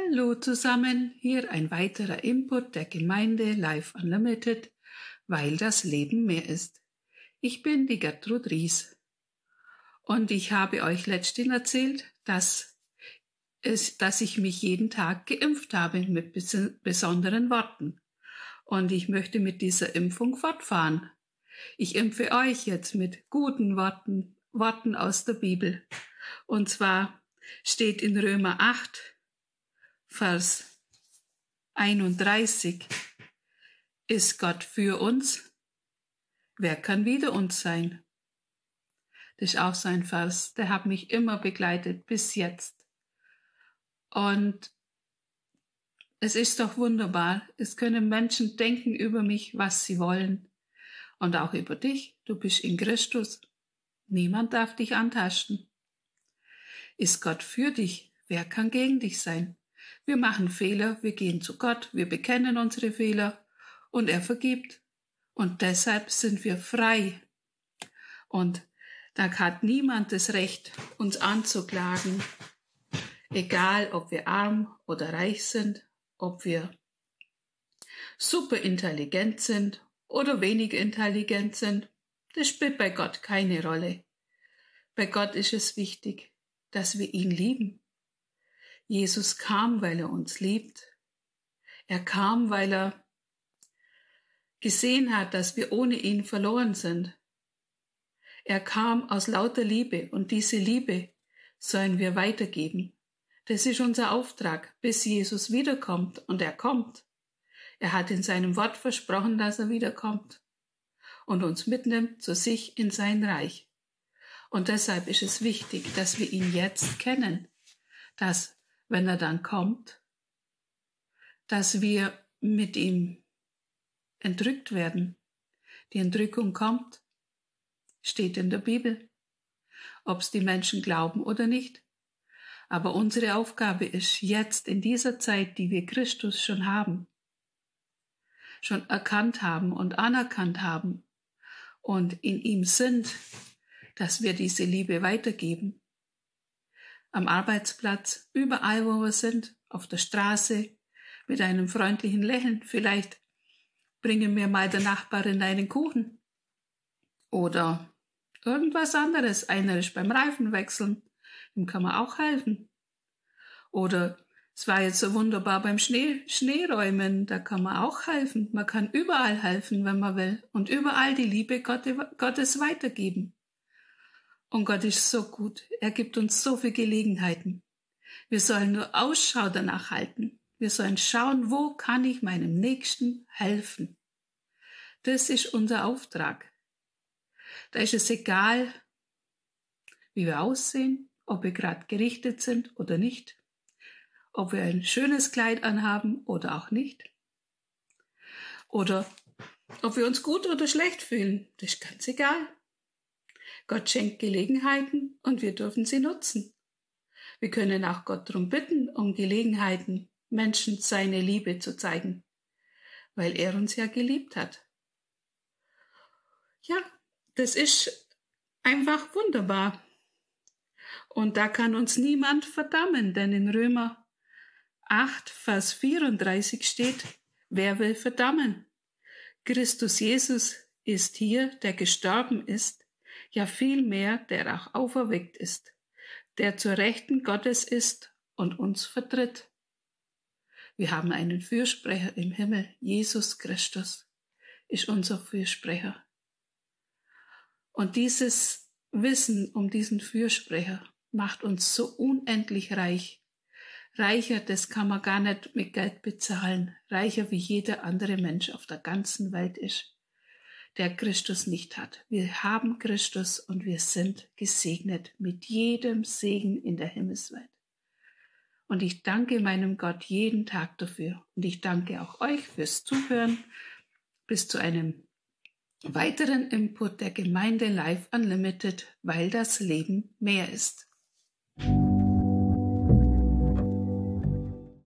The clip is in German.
Hallo zusammen, hier ein weiterer Input der Gemeinde Life Unlimited, weil das Leben mehr ist. Ich bin die Gertrud Ries und ich habe euch letztens erzählt, dass ich mich jeden Tag geimpft habe mit besonderen Worten. Und ich möchte mit dieser Impfung fortfahren. Ich impfe euch jetzt mit guten Worten aus der Bibel. Und zwar steht in Römer 8, Vers 31, ist Gott für uns? Wer kann wider uns sein? Das ist auch so ein Vers, der hat mich immer begleitet bis jetzt. Und es ist doch wunderbar, es können Menschen denken über mich, was sie wollen. Und auch über dich, du bist in Christus. Niemand darf dich antasten. Ist Gott für dich? Wer kann gegen dich sein? Wir machen Fehler, wir gehen zu Gott, wir bekennen unsere Fehler und er vergibt. Und deshalb sind wir frei. Und da hat niemand das Recht, uns anzuklagen. Egal, ob wir arm oder reich sind, ob wir super intelligent sind oder weniger intelligent sind, das spielt bei Gott keine Rolle. Bei Gott ist es wichtig, dass wir ihn lieben. Jesus kam, weil er uns liebt. Er kam, weil er gesehen hat, dass wir ohne ihn verloren sind. Er kam aus lauter Liebe und diese Liebe sollen wir weitergeben. Das ist unser Auftrag, bis Jesus wiederkommt und er kommt. Er hat in seinem Wort versprochen, dass er wiederkommt und uns mitnimmt zu sich in sein Reich. Und deshalb ist es wichtig, dass wir ihn jetzt kennen, dass, wenn er dann kommt, dass wir mit ihm entrückt werden. Die Entrückung kommt, steht in der Bibel, ob es die Menschen glauben oder nicht. Aber unsere Aufgabe ist jetzt in dieser Zeit, die wir Christus schon haben, schon erkannt haben und anerkannt haben und in ihm sind, dass wir diese Liebe weitergeben. Am Arbeitsplatz, überall wo wir sind, auf der Straße, mit einem freundlichen Lächeln. Vielleicht bringen wir mal der Nachbarin einen Kuchen oder irgendwas anderes. Einer ist beim Reifen wechseln, dem kann man auch helfen. Oder es war jetzt so wunderbar beim Schneeräumen, da kann man auch helfen. Man kann überall helfen, wenn man will und überall die Liebe Gottes weitergeben. Und Gott ist so gut, er gibt uns so viele Gelegenheiten. Wir sollen nur Ausschau danach halten. Wir sollen schauen, wo kann ich meinem Nächsten helfen. Das ist unser Auftrag. Da ist es egal, wie wir aussehen, ob wir gerade gerichtet sind oder nicht, ob wir ein schönes Kleid anhaben oder auch nicht, oder ob wir uns gut oder schlecht fühlen, das ist ganz egal. Gott schenkt Gelegenheiten und wir dürfen sie nutzen. Wir können auch Gott darum bitten, um Gelegenheiten, Menschen seine Liebe zu zeigen, weil er uns ja geliebt hat. Ja, das ist einfach wunderbar. Und da kann uns niemand verdammen, denn in Römer 8, Vers 34 steht, wer will verdammen? Christus Jesus ist hier, der gestorben ist, ja vielmehr, der auch auferweckt ist, der zur Rechten Gottes ist und uns vertritt. Wir haben einen Fürsprecher im Himmel, Jesus Christus ist unser Fürsprecher. Und dieses Wissen um diesen Fürsprecher macht uns so unendlich reich. Reicher, das kann man gar nicht mit Geld bezahlen. Reicher wie jeder andere Mensch auf der ganzen Welt ist, der Christus nicht hat. Wir haben Christus und wir sind gesegnet mit jedem Segen in der Himmelswelt. Und ich danke meinem Gott jeden Tag dafür. Und ich danke auch euch fürs Zuhören. Bis zu einem weiteren Input der Gemeinde Life Unlimited, weil das Leben mehr ist.